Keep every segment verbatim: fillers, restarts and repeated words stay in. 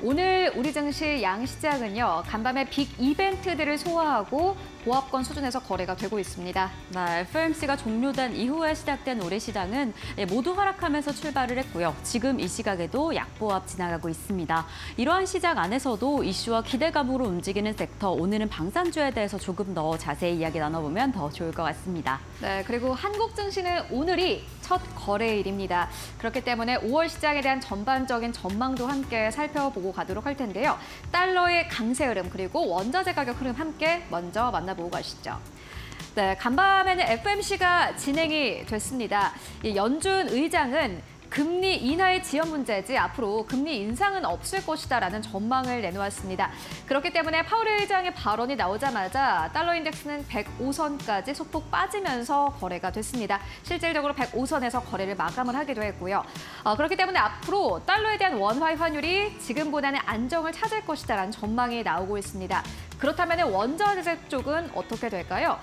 오늘 우리 증시 양시장은요, 간밤에 빅 이벤트들을 소화하고 보합권 수준에서 거래가 되고 있습니다. 네, 에프오엠씨가 종료된 이후에 시작된 올해 시장은 모두 하락하면서 출발을 했고요. 지금 이 시각에도 약보합 지나가고 있습니다. 이러한 시장 안에서도 이슈와 기대감으로 움직이는 섹터, 오늘은 방산주에 대해서 조금 더 자세히 이야기 나눠보면 더 좋을 것 같습니다. 네, 그리고 한국 증시는 오늘이 첫 거래일입니다. 그렇기 때문에 오월 시장에 대한 전반적인 전망도 함께 살펴보고 가도록 할 텐데요. 달러의 강세 흐름 그리고 원자재 가격 흐름 함께 먼저 만나보고 가시죠. 네, 간밤에는 에프오엠씨가 진행이 됐습니다. 이 연준 의장은 금리 인하의 지연 문제지 앞으로 금리 인상은 없을 것이다라는 전망을 내놓았습니다. 그렇기 때문에 파월 의장의 발언이 나오자마자 달러 인덱스는 백오 선까지 소폭 빠지면서 거래가 됐습니다. 실질적으로 백오 선에서 거래를 마감을 하기도 했고요. 어, 그렇기 때문에 앞으로 달러에 대한 원화의 환율이 지금보다는 안정을 찾을 것이다라는 전망이 나오고 있습니다. 그렇다면 원자재 쪽은 어떻게 될까요?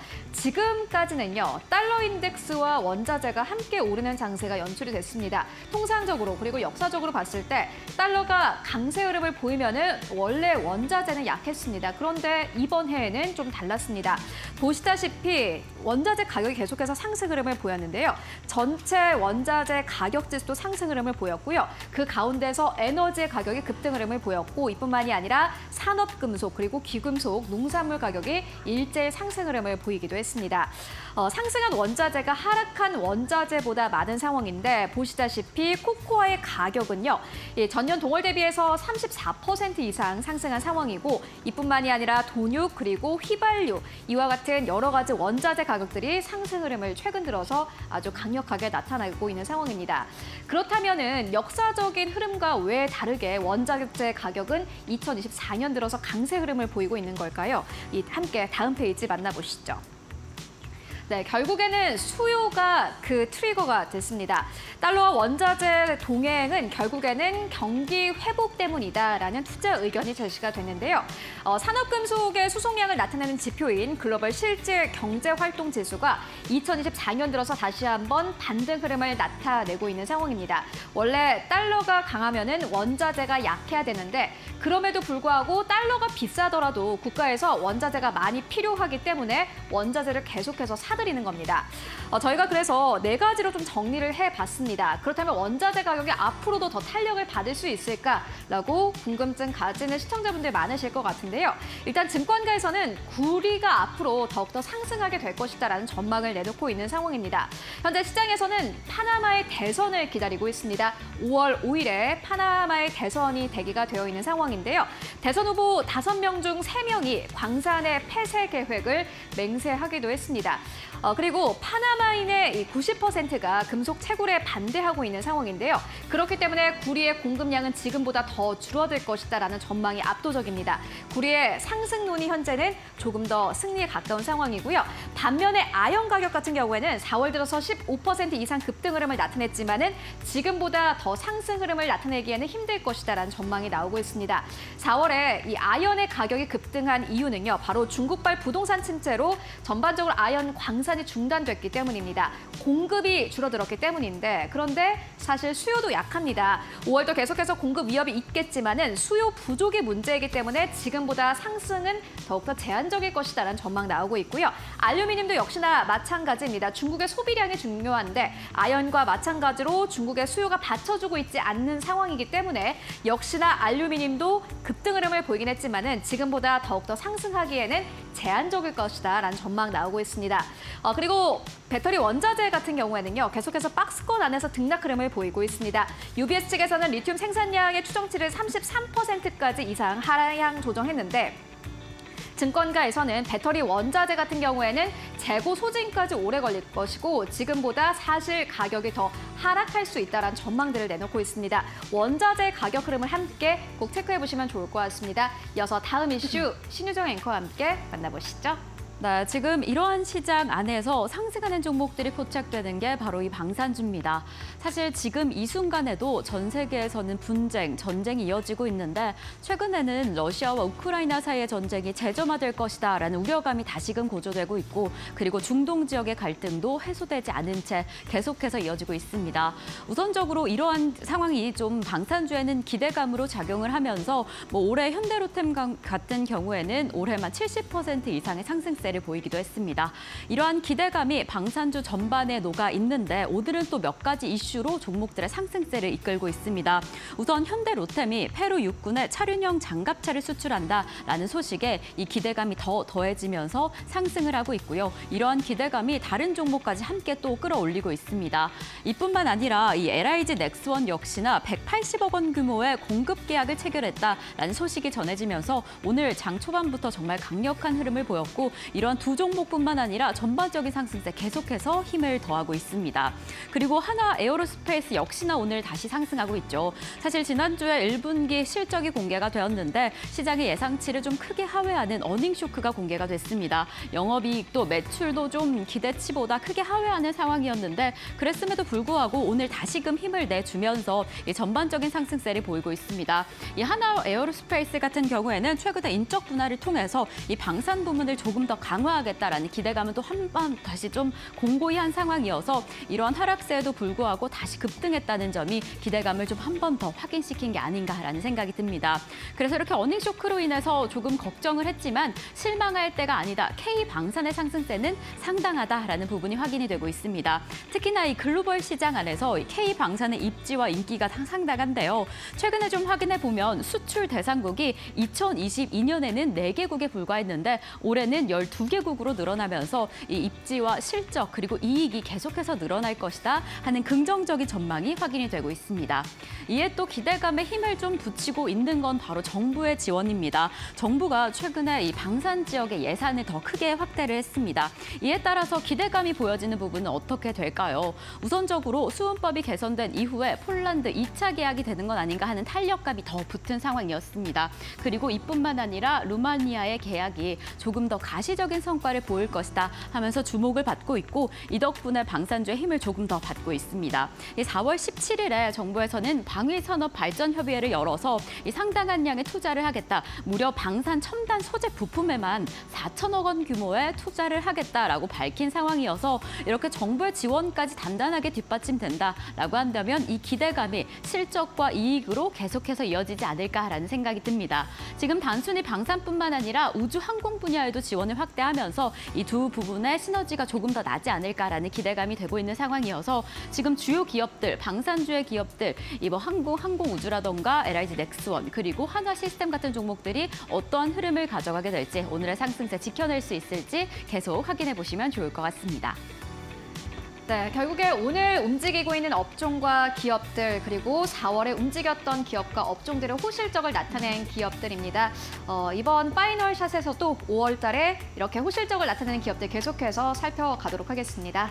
지금까지는요, 달러 인덱스와 원자재가 함께 오르는 장세가 연출이 됐습니다. 통상적으로 그리고 역사적으로 봤을 때 달러가 강세 흐름을 보이면은 원래 원자재는 약했습니다. 그런데 이번 해에는 좀 달랐습니다. 보시다시피 원자재 가격이 계속해서 상승 흐름을 보였는데요. 전체 원자재 가격 지수도 상승 흐름을 보였고요. 그 가운데서 에너지의 가격이 급등 흐름을 보였고 이뿐만이 아니라 산업금속 그리고 기금속, 농산물 가격이 일제히 상승 흐름을 보이기도 했습니다. 어, 상승한 원자재가 하락한 원자재보다 많은 상황인데 보시다시피 코코아의 가격은요. 예, 전년 동월 대비해서 삼십사 퍼센트 이상 상승한 상황이고 이뿐만이 아니라 돈육 그리고 휘발유 이와 같은 여러 가지 원자재 가격들이 상승 흐름을 최근 들어서 아주 강력하게 나타나고 있는 상황입니다. 그렇다면은 역사적인 흐름과 왜 다르게 원자재 가격은 이천이십사 년 들어서 강세 흐름을 보이고 있는 걸까요? 이 함께 다음 페이지 만나보시죠. 네, 결국에는 수요가 그 트리거가 됐습니다. 달러와 원자재 동행은 결국에는 경기 회복 때문이다라는 투자 의견이 제시가 됐는데요. 어, 산업금속의 수송량을 나타내는 지표인 글로벌 실질 경제활동 지수가 이천이십사 년 들어서 다시 한번 반등 흐름을 나타내고 있는 상황입니다. 원래 달러가 강하면은 원자재가 약해야 되는데 그럼에도 불구하고 달러가 비싸더라도 국가에서 원자재가 많이 필요하기 때문에 원자재를 계속해서 사들이는 겁니다. 어, 저희가 그래서 네 가지로 좀 정리를 해봤습니다. 그렇다면 원자재 가격이 앞으로도 더 탄력을 받을 수 있을까라고 궁금증 가지는 시청자분들 많으실 것 같은데요. 일단 증권가에서는 구리가 앞으로 더욱더 상승하게 될 것이다라는 전망을 내놓고 있는 상황입니다. 현재 시장에서는 파나마의 대선을 기다리고 있습니다. 오월 오일에 파나마의 대선이 대기가 되어 있는 상황인데요. 대선 후보 다섯 명 중 세 명이 광산의 폐쇄 계획을 맹세하기도 했습니다. 어, 그리고 파나마인의 구십 퍼센트가 금속 채굴에 반대하고 있는 상황인데요. 그렇기 때문에 구리의 공급량은 지금보다 더 줄어들 것이다라는 전망이 압도적입니다. 구리의 상승론이 현재는 조금 더 승리에 가까운 상황이고요. 반면에 아연 가격 같은 경우에는 사월 들어서 십오 퍼센트 이상 급등 흐름을 나타냈지만은 지금보다 더 상승 흐름을 나타내기에는 힘들 것이다라는 전망이 나오고 있습니다. 사월에 이 아연의 가격이 급등한 이유는요. 바로 중국발 부동산 침체로 전반적으로 아연 광산 이 중단됐기 때문입니다. 공급이 줄어들었기 때문인데 그런데 사실 수요도 약합니다. 오월도 계속해서 공급 위협이 있겠지만은 수요 부족이 문제이기 때문에 지금보다 상승은 더욱더 제한적일 것이다라는 전망 나오고 있고요. 알루미늄도 역시나 마찬가지입니다. 중국의 소비량이 중요한데 아연과 마찬가지로 중국의 수요가 받쳐주고 있지 않는 상황이기 때문에 역시나 알루미늄도 급등 흐름을 보이긴 했지만은 지금보다 더욱더 상승하기에는 제한적일 것이다라는 전망 나오고 있습니다. 어, 그리고 배터리 원자재 같은 경우에는요. 계속해서 박스권 안에서 등락 흐름을 보이고 있습니다. 유비에스 측에서는 리튬 생산량의 추정치를 삼십삼 퍼센트까지 이상 하향 조정했는데 증권가에서는 배터리 원자재 같은 경우에는 재고 소진까지 오래 걸릴 것이고 지금보다 사실 가격이 더 하락할 수 있다는 전망들을 내놓고 있습니다. 원자재 가격 흐름을 함께 꼭 체크해보시면 좋을 것 같습니다. 이어서 다음 이슈 신유정 앵커와 함께 만나보시죠. 네, 지금 이러한 시장 안에서 상승하는 종목들이 포착되는 게 바로 이 방산주입니다. 사실 지금 이 순간에도 전 세계에서는 분쟁, 전쟁이 이어지고 있는데 최근에는 러시아와 우크라이나 사이의 전쟁이 재점화될 것이다라는 우려감이 다시금 고조되고 있고 그리고 중동 지역의 갈등도 해소되지 않은 채 계속해서 이어지고 있습니다. 우선적으로 이러한 상황이 좀 방산주에는 기대감으로 작용을 하면서 뭐 올해 현대로템 같은 경우에는 올해만 칠십 퍼센트 이상의 상승세 를 보이기도 했습니다. 이러한 기대감이 방산주 전반에 녹아 있는데 오늘은 또 몇 가지 이슈로 종목들의 상승세를 이끌고 있습니다. 우선 현대로템이 페루 육군에 차륜형 장갑차를 수출한다라는 소식에 이 기대감이 더 더해지면서 상승을 하고 있고요. 이러한 기대감이 다른 종목까지 함께 또 끌어올리고 있습니다. 이뿐만 아니라 이 엘아이지 넥스원 역시나 백팔십억 원 규모의 공급 계약을 체결했다라는 소식이 전해지면서 오늘 장 초반부터 정말 강력한 흐름을 보였고 이런 두 종목뿐만 아니라 전반적인 상승세 계속해서 힘을 더하고 있습니다. 그리고 하나 에어로스페이스 역시나 오늘 다시 상승하고 있죠. 사실 지난주에 일 분기 실적이 공개가 되었는데 시장의 예상치를 좀 크게 하회하는 어닝 쇼크가 공개가 됐습니다. 영업이익도 매출도 좀 기대치보다 크게 하회하는 상황이었는데 그랬음에도 불구하고 오늘 다시금 힘을 내주면서 이 전반적인 상승세를 보이고 있습니다. 이 하나 에어로스페이스 같은 경우에는 최근에 인적 분할을 통해서 이 방산 부문을 조금 더 강화하겠다라는 기대감은 또 한 번 다시 좀 공고히 한 상황이어서 이러한 하락세에도 불구하고 다시 급등했다는 점이 기대감을 좀 한 번 더 확인시킨 게 아닌가라는 생각이 듭니다. 그래서 이렇게 어닝 쇼크로 인해서 조금 걱정을 했지만 실망할 때가 아니다. K방산의 상승세는 상당하다라는 부분이 확인이 되고 있습니다. 특히나 이 글로벌 시장 안에서 K방산의 입지와 인기가 상당한데요. 최근에 좀 확인해 보면 수출 대상국이 이천이십이 년에는 네 개국에 불과했는데 올해는 열두 개국으로 늘어나면서 이 입지와 실적 그리고 이익이 계속해서 늘어날 것이다 하는 긍정적인 전망이 확인이 되고 있습니다. 이에 또 기대감에 힘을 좀 붙이고 있는 건 바로 정부의 지원입니다. 정부가 최근에 이 방산 지역의 예산을 더 크게 확대를 했습니다. 이에 따라서 기대감이 보여지는 부분은 어떻게 될까요? 우선적으로 수은법이 개선된 이후에 폴란드 이 차 계약이 되는 건 아닌가 하는 탄력감이 더 붙은 상황이었습니다. 그리고 이뿐만 아니라 루마니아의 계약이 조금 더 가시적인 성과를 보일 것이다 하면서 주목을 받고 있고 이 덕분에 방산주의 힘을 조금 더 받고 있습니다. 사월 십칠일에 정부에서는 방위산업발전협의회를 열어서 이 상당한 양의 투자를 하겠다. 무려 방산 첨단 소재 부품에만 사천억 원 규모의 투자를 하겠다라고 밝힌 상황이어서 이렇게 정부의 지원까지 단단하게 뒷받침된다라고 한다면 이 기대감이 실적과 이익으로 계속해서 이어지지 않을까라는 생각이 듭니다. 지금 단순히 방산뿐만 아니라 우주 항공 분야에도 지원을 확대하면서 이 두 부분의 시너지가 조금 더 나지 않을까라는 기대감이 되고 있는 상황이어서 지금 주요 기업들, 방산주의 기업들, 이번 항공, 항공우주라던가 엘아이지 넥스원 그리고 한화 시스템 같은 종목들이 어떠한 흐름을 가져가게 될지 오늘의 상승세 지켜낼 수 있을지 계속 확인해 보시면 좋을 것 같습니다. 네, 결국에 오늘 움직이고 있는 업종과 기업들 그리고 사월에 움직였던 기업과 업종들의 호실적을 나타낸 기업들입니다. 어, 이번 파이널 샷에서도 오월 달에 이렇게 호실적을 나타내는 기업들 계속해서 살펴가도록 하겠습니다.